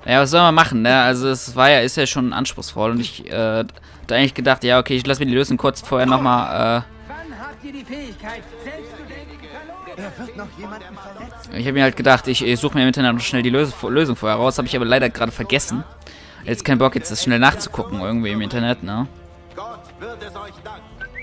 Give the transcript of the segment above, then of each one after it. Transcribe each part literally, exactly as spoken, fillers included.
Ja, was soll man machen, ne? Also es war ja, ist ja schon anspruchsvoll und ich äh, hatte eigentlich gedacht, ja okay, ich lasse mir die Lösung kurz vorher nochmal, äh... Wann habt ihr die Fähigkeit, selbst zu denken? Er wird noch jemanden verletzen. Ich habe mir halt gedacht, ich, ich suche mir im Internet noch schnell die Lös Lösung vorher raus, habe ich aber leider gerade vergessen. Jetzt keinen Bock, jetzt das schnell nachzugucken irgendwie im Internet, ne? Gott wird es euch danken.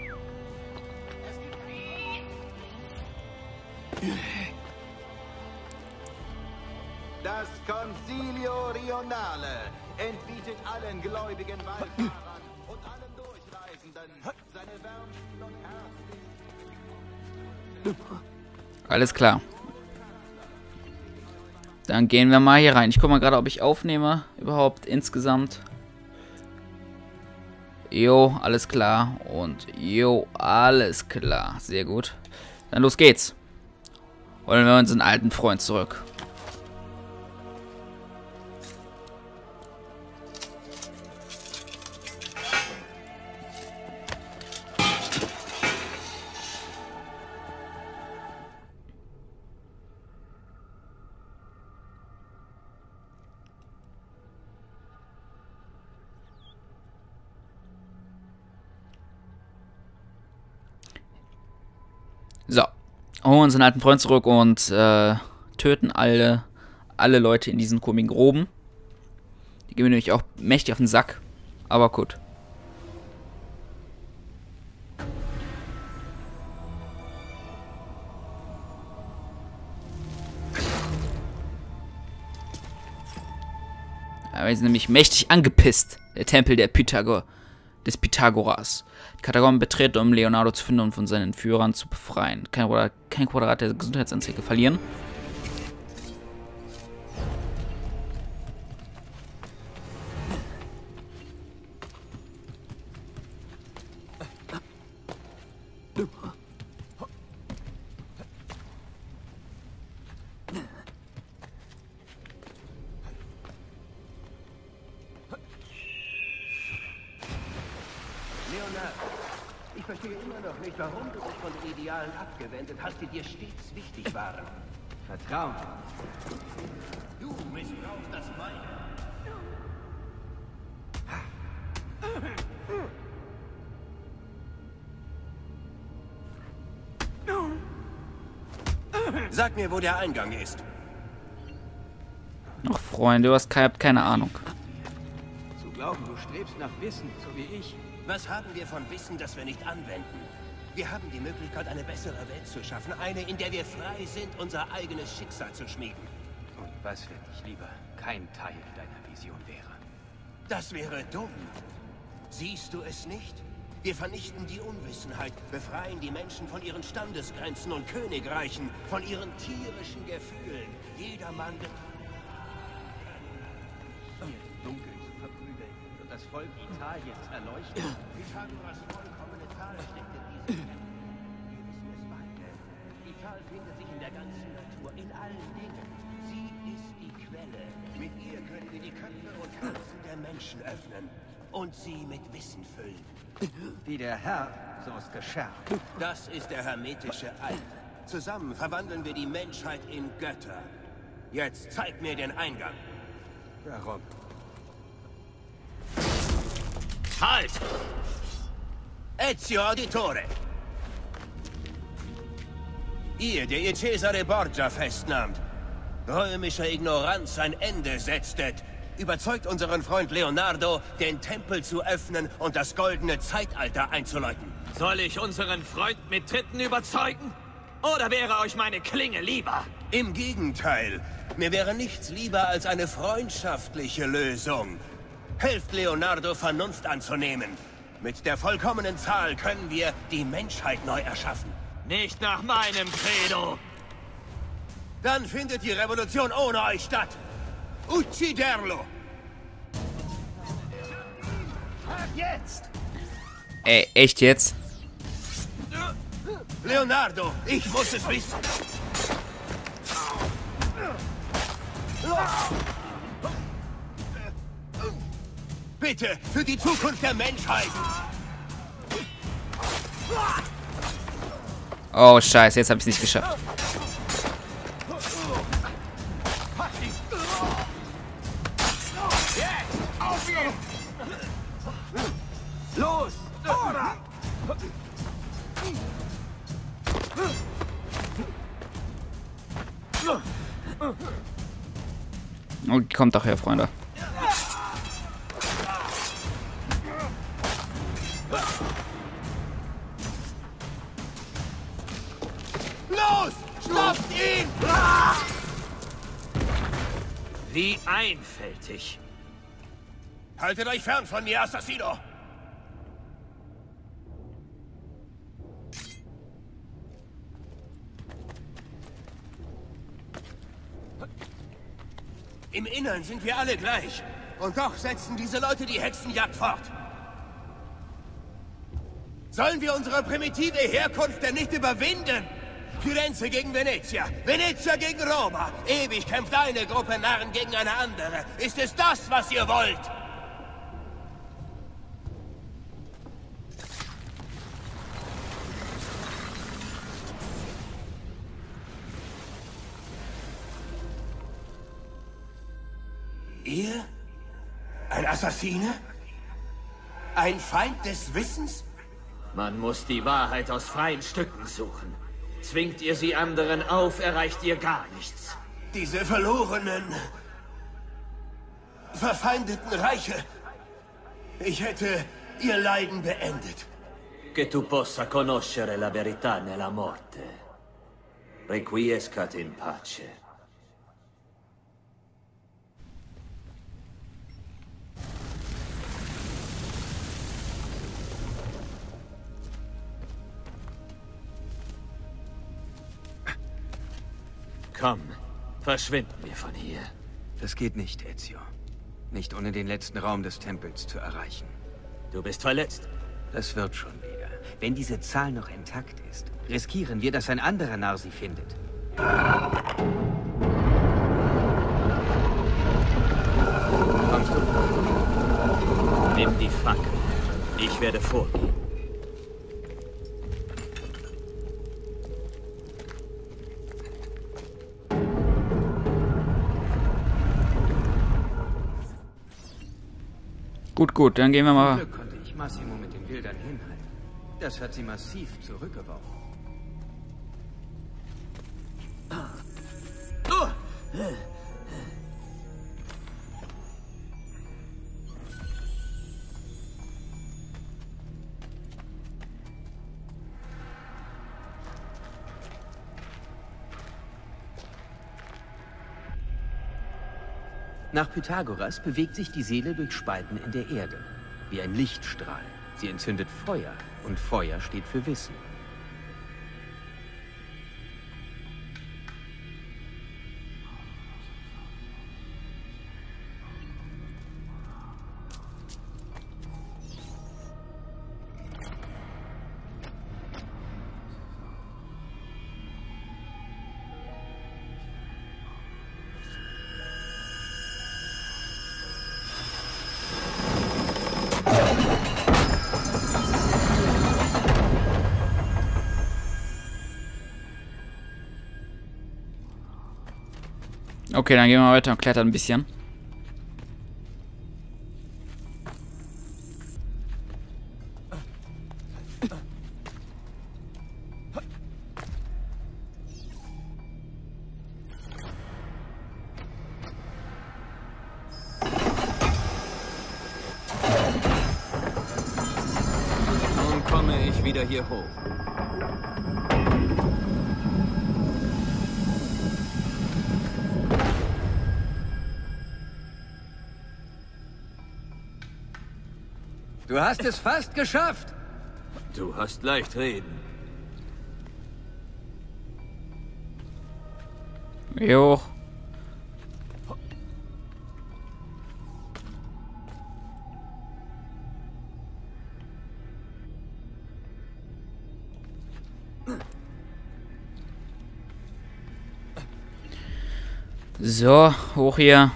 Das Concilio Rionale entbietet allen gläubigen Wallfahrern und allen Durchreisenden seine wärmsten und herzlichsten. Alles klar. Dann gehen wir mal hier rein. Ich gucke mal gerade, ob ich aufnehme überhaupt insgesamt. Jo, alles klar. Und jo, alles klar. Sehr gut. Dann los geht's. Holen wir unseren alten Freund zurück. So, holen unseren alten Freund zurück und äh, töten alle, alle Leute in diesen komischen Groben. Die gehen mir nämlich auch mächtig auf den Sack. Aber gut. Ja, wir sind nämlich mächtig angepisst. Der Tempel der Pythagor, des Pythagoras. Die Katakomben betreten, um Leonardo zu finden und von seinen Führern zu befreien. Kein Quadrat, kein Quadrat der Gesundheitsanzeige verlieren. Ich verstehe immer noch nicht, warum du dich von den Idealen abgewendet hast, die dir stets wichtig waren. Vertrauen. Du missbrauchst das meine. Sag mir, wo der Eingang ist. Ach, Freunde, du hast keine, keine Ahnung. Zu glauben, du strebst nach Wissen, so wie ich. Was haben wir von Wissen, das wir nicht anwenden? Wir haben die Möglichkeit, eine bessere Welt zu schaffen. Eine, in der wir frei sind, unser eigenes Schicksal zu schmieden. Und was, wenn ich lieber kein Teil deiner Vision wäre? Das wäre dumm. Siehst du es nicht? Wir vernichten die Unwissenheit, befreien die Menschen von ihren Standesgrenzen und Königreichen, von ihren tierischen Gefühlen. Jedermann... Dunkel zu verprügeln und das Volk Italiens erleuchten. Pythagoras vollkommene Zahl steckt in diesem Tempel. Wir wissen es beide. Die Zahl findet sich in der ganzen Natur, in allen Dingen. Sie ist die Quelle. Mit ihr können wir die Köpfe und Herzen der Menschen öffnen und sie mit Wissen füllen. Wie der Herr, so es geschah. Das ist der hermetische Eid. Zusammen verwandeln wir die Menschheit in Götter. Jetzt zeig mir den Eingang. Warum? Halt! Ezio Auditore! Ihr, der ihr Cesare Borgia festnahmt, römischer Ignoranz ein Ende setztet, überzeugt unseren Freund Leonardo, den Tempel zu öffnen und das goldene Zeitalter einzuläuten. Soll ich unseren Freund mit Tritten überzeugen? Oder wäre euch meine Klinge lieber? Im Gegenteil, mir wäre nichts lieber als eine freundschaftliche Lösung. Helft Leonardo, Vernunft anzunehmen. Mit der vollkommenen Zahl können wir die Menschheit neu erschaffen. Nicht nach meinem Credo. Dann findet die Revolution ohne euch statt. Ucciderlo! Jetzt! Ey, echt jetzt? Leonardo, ich muss es wissen. Bitte, für die Zukunft der Menschheit. Oh, scheiße, jetzt habe ich es nicht geschafft. Los! Oder! Oh, kommt doch her, Freunde. Los! Stoppt ihn! Wie einfältig. Haltet euch fern von mir, Assassino! Im Innern sind wir alle gleich. Und doch setzen diese Leute die Hexenjagd fort. Sollen wir unsere primitive Herkunft denn nicht überwinden? Firenze gegen Venezia, Venezia gegen Roma. Ewig kämpft eine Gruppe Narren gegen eine andere. Ist es das, was ihr wollt? Ihr? Ein Assassine? Ein Feind des Wissens? Man muss die Wahrheit aus freien Stücken suchen. Zwingt ihr sie anderen auf, erreicht ihr gar nichts. Diese verlorenen, verfeindeten Reiche. Ich hätte ihr Leiden beendet. Che tu possa conoscere la verità nella morte. Requiescat in pace. Komm, verschwinden wir von hier. Das geht nicht, Ezio. Nicht ohne den letzten Raum des Tempels zu erreichen. Du bist verletzt. Das wird schon wieder. Wenn diese Zahl noch intakt ist, riskieren wir, dass ein anderer Narr sie findet. Kommst du? Nimm die Fackel. Ich werde vorgehen. Gut, gut, dann gehen wir mal. Zum Glück konnte ich Massimo mit den Bildern hinhalten. Das hat sie massiv zurückgeworfen. Nach Pythagoras bewegt sich die Seele durch Spalten in der Erde, wie ein Lichtstrahl. Sie entzündet Feuer, und Feuer steht für Wissen. Okay, dann gehen wir weiter und klettern ein bisschen. Nun komme ich wieder hier hoch. Du hast es fast geschafft! Du hast leicht reden. Jo. So, hoch hier.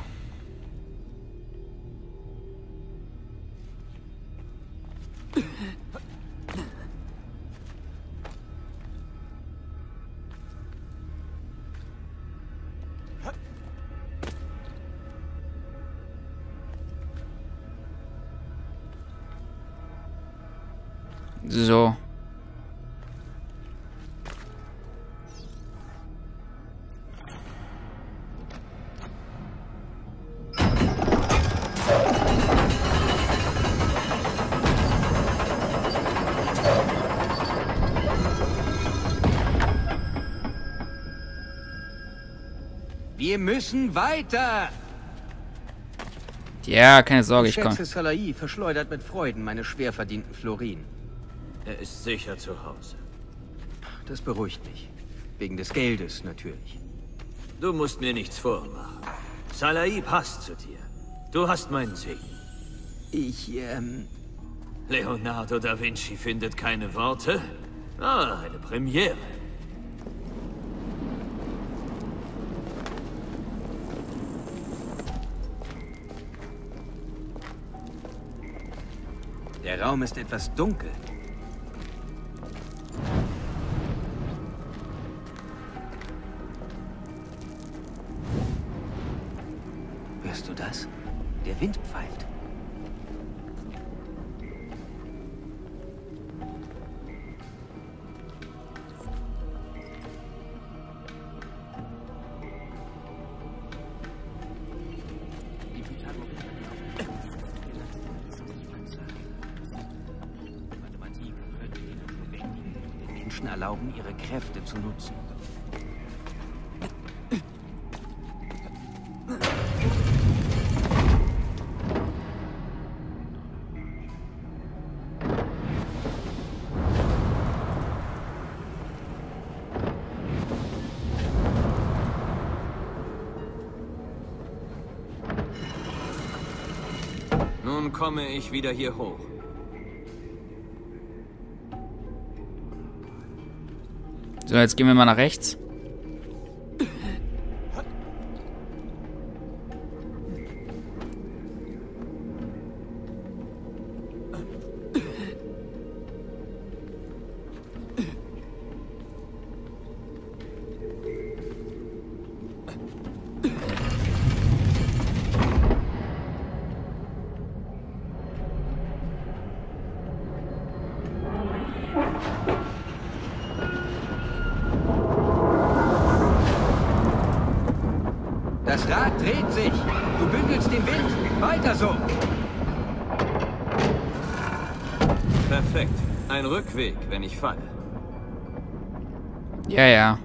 So. Wir müssen weiter! Ja, keine Sorge, Ich ich komme. schätze, Salai verschleudert mit Freuden meine schwer verdienten Florin. Er ist sicher zu Hause. Das beruhigt mich. Wegen des Geldes natürlich. Du musst mir nichts vormachen. Salai passt zu dir. Du hast meinen Segen. Ich, ähm... Leonardo da Vinci findet keine Worte? Ah, eine Premiere. Der Raum ist etwas dunkel. Hörst du das? Der Wind pfeift. Menschen erlauben, ihre Kräfte zu nutzen. Nun komme ich wieder hier hoch. So, jetzt gehen wir mal nach rechts. Das Rad dreht sich. Du bündelst den Wind. Weiter so. Perfekt. Ein Rückweg, wenn ich falle. Ja, ja.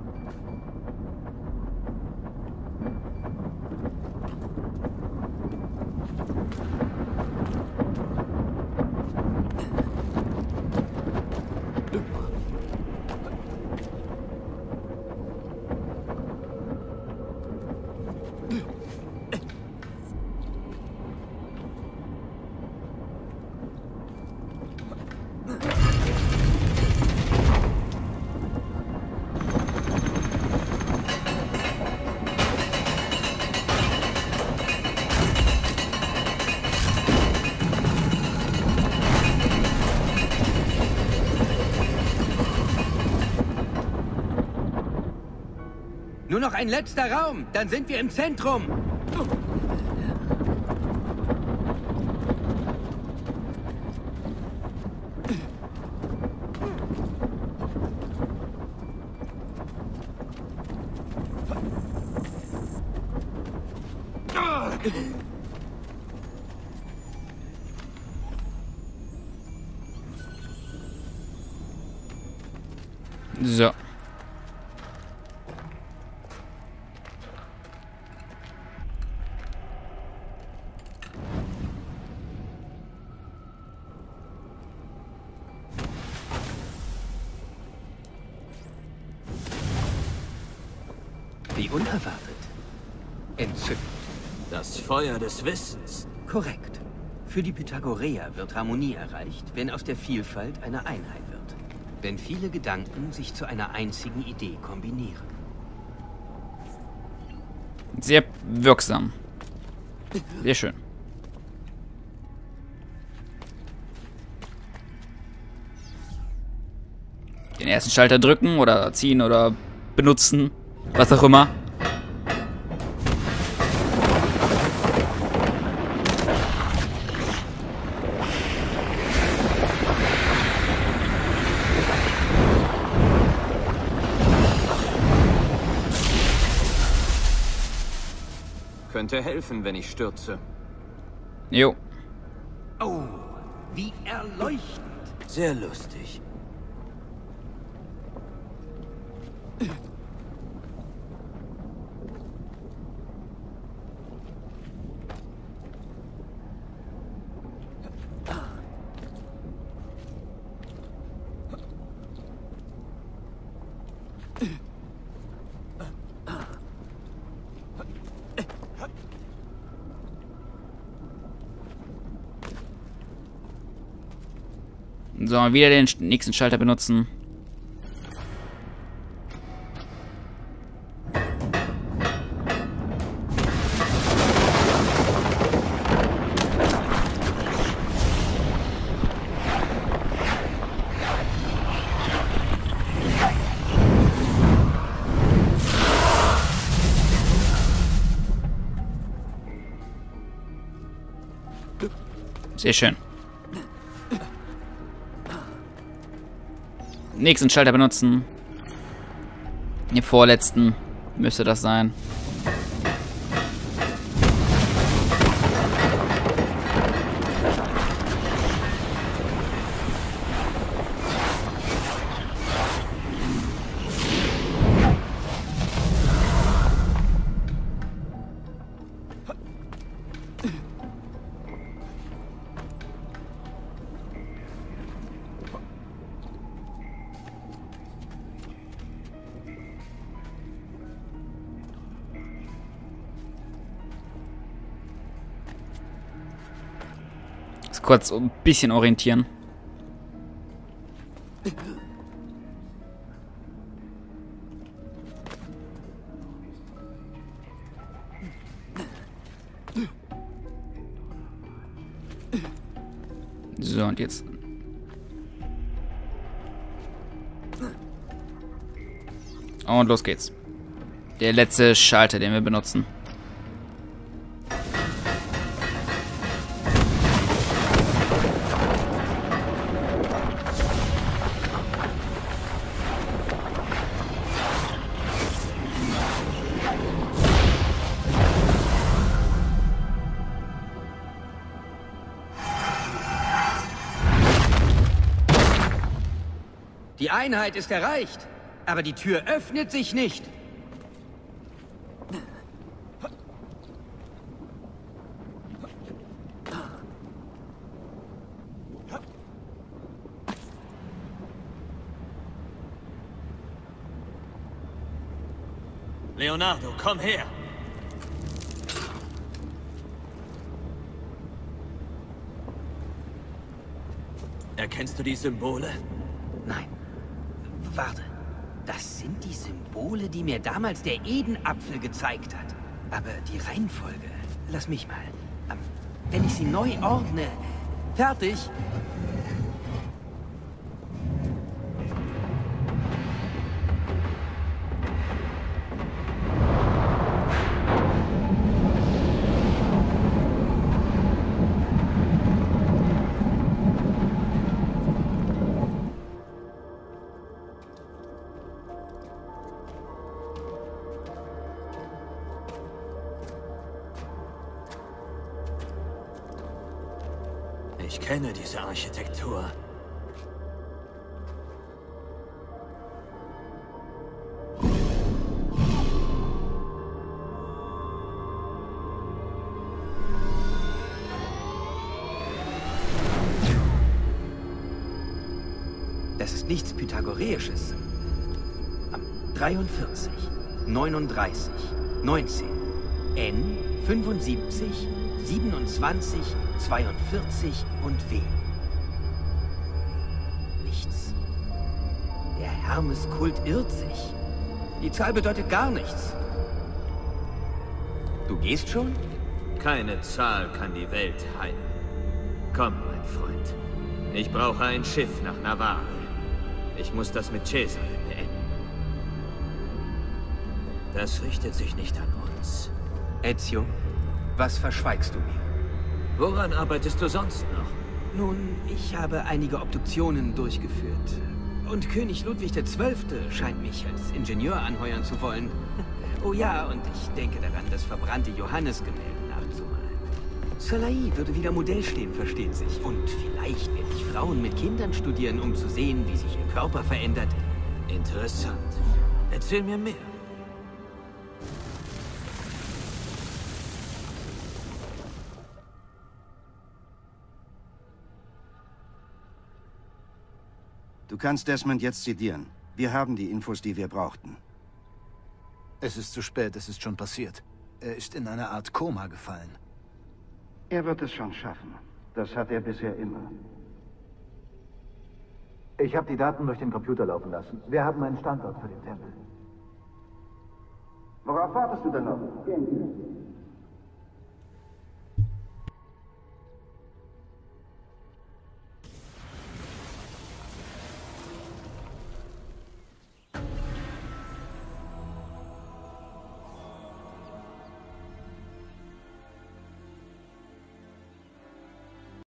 Nur noch ein letzter Raum, dann sind wir im Zentrum. So. Wie unerwartet. Entzückend. Das Feuer des Wissens. Korrekt. Für die Pythagoreer wird Harmonie erreicht, wenn aus der Vielfalt eine Einheit wird. Wenn viele Gedanken sich zu einer einzigen Idee kombinieren. Sehr wirksam. Sehr schön. Den ersten Schalter drücken oder ziehen oder benutzen. Was auch immer. Könnte helfen, wenn ich stürze. Jo. Oh, wie erleuchtend. Sehr lustig. So, wieder den nächsten Schalter benutzen. Sehr schön. Nächsten Schalter benutzen. Den vorletzten müsste das sein. Kurz ein bisschen orientieren. So, und jetzt. Und los geht's. Der letzte Schalter, den wir benutzen. Die Einheit ist erreicht, aber die Tür öffnet sich nicht. Leonardo, komm her! Erkennst du die Symbole? Nein. Warte. Das sind die Symbole, die mir damals der Edenapfel gezeigt hat. Aber die Reihenfolge... Lass mich mal. Ähm, wenn ich sie neu ordne... Fertig! Ich kenne diese Architektur. Das ist nichts Pythagoreisches. dreiundvierzig, neununddreißig, neunzehn, N, fünfundsiebzig, siebenundzwanzig, zweiundvierzig und W. Nichts. Der Hermeskult irrt sich. Die Zahl bedeutet gar nichts. Du gehst schon? Keine Zahl kann die Welt heilen. Komm, mein Freund. Ich brauche ein Schiff nach Navarre. Ich muss das mit Cesare beenden. Das richtet sich nicht an uns. Ezio, was verschweigst du mir? Woran arbeitest du sonst noch? Nun, ich habe einige Obduktionen durchgeführt. Und König Ludwig der Zwölfte scheint mich als Ingenieur anheuern zu wollen. Oh ja, und ich denke daran, das verbrannte Johannesgemälde nachzumalen. Salai würde wieder Modell stehen, versteht sich. Und vielleicht werde ich Frauen mit Kindern studieren, um zu sehen, wie sich ihr Körper verändert. Interessant. Erzähl mir mehr. Du kannst Desmond jetzt sedieren. Wir haben die Infos, die wir brauchten. Es ist zu spät, es ist schon passiert. Er ist in eine Art Koma gefallen. Er wird es schon schaffen. Das hat er bisher immer. Ich habe die Daten durch den Computer laufen lassen. Wir haben einen Standort für den Tempel. Worauf wartest du denn noch? Gehen wir.